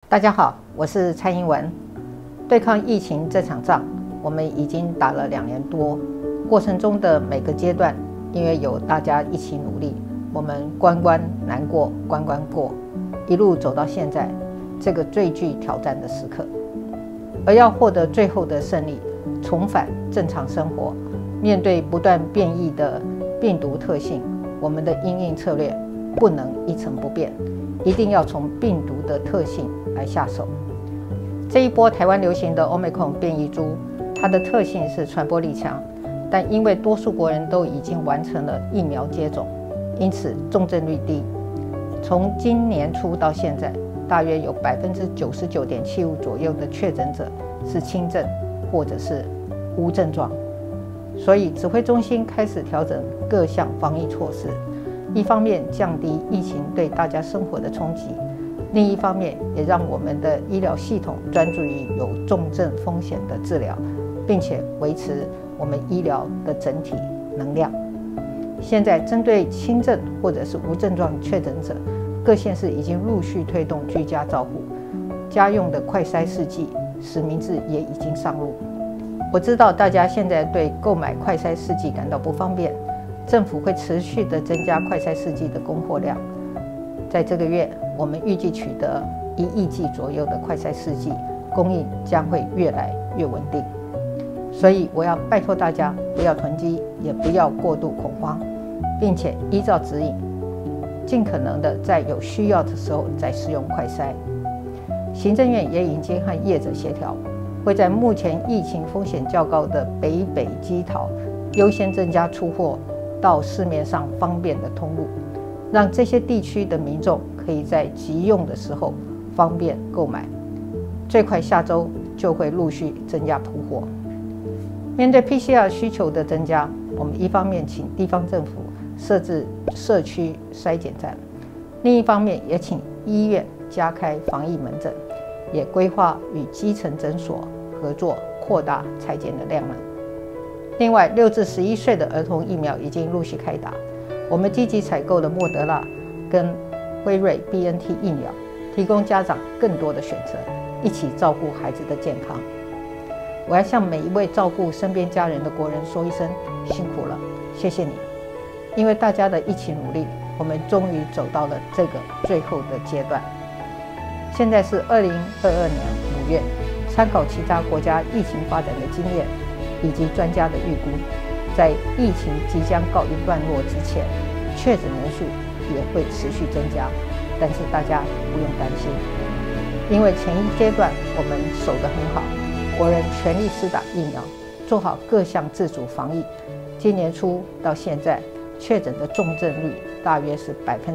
大家好，我是蔡英文。对抗疫情这场仗，我们已经打了2年多，过程中的每个阶段，因为有大家一起努力，我们关关难过关关过，一路走到现在这个最具挑战的时刻。而要获得最后的胜利，重返正常生活，面对不断变异的病毒特性，我们的因应策略不能一成不变，一定要从病毒的特性来下手。这一波台湾流行的 Omicron 变异株，它的特性是传播力强，但因为多数国人都已经完成了疫苗接种，因此重症率低。从今年初到现在，大约有99.75%左右的确诊者是轻症或者是无症状。所以指挥中心开始调整各项防疫措施，一方面降低疫情对大家生活的冲击，另一方面也让我们的医疗系统专注于有重症风险的治疗，并且维持我们医疗的整体能量。现在针对轻症或者是无症状确诊者，各县市已经陆续推动居家照护，家用的快筛试剂实名制也已经上路。我知道大家现在对购买快筛试剂感到不方便，政府会持续的增加快筛试剂的供货量。在这个月，我们预计取得1亿剂左右的快筛试剂，供应将会越来越稳定。所以我要拜托大家不要囤积，也不要过度恐慌，并且依照指引，尽可能的在有需要的时候再使用快筛。行政院也已经和业者协调，会在目前疫情风险较高的北基桃优先增加出货到市面上方便的通路，让这些地区的民众可以在急用的时候方便购买。最快下周就会陆续增加铺货。面对 PCR 需求的增加，我们一方面请地方政府设置社区筛检站，另一方面也请医院加开防疫门诊，也规划与基层诊所合作，扩大采检的量能。另外，6至11岁的儿童疫苗已经陆续开打，我们积极采购了莫德纳跟辉瑞 BNT 疫苗，提供家长更多的选择，一起照顾孩子的健康。我要向每一位照顾身边家人的国人说一声辛苦了，谢谢你！因为大家的一起努力，我们终于走到了这个最后的阶段。现在是2022年5月，参考其他国家疫情发展的经验以及专家的预估，在疫情即将告一段落之前，确诊人数也会持续增加，但是大家不用担心，因为前一阶段我们守得很好，国人全力施打疫苗，做好各项自主防疫。今年初到现在，确诊的重症率大约是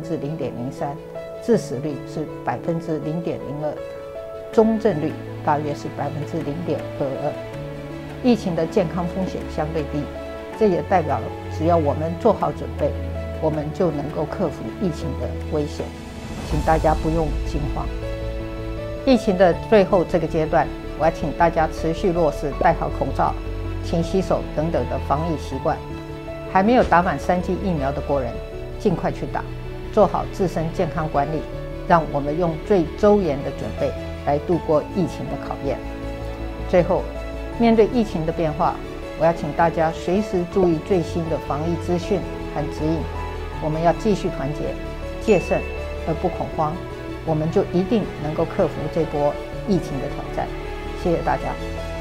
0.03%，致死率是0.02%，中症率大约是0.22%。疫情的健康风险相对低，这也代表了只要我们做好准备，我们就能够克服疫情的危险。请大家不用惊慌。疫情的最后这个阶段，我要请大家持续落实戴好口罩、勤洗手等等的防疫习惯。还没有打满3剂疫苗的国人，尽快去打，做好自身健康管理，让我们用最周延的准备来度过疫情的考验。最后，面对疫情的变化，我要请大家随时注意最新的防疫资讯和指引。我们要继续团结、戒慎而不恐慌，我们就一定能够克服这波疫情的挑战。谢谢大家。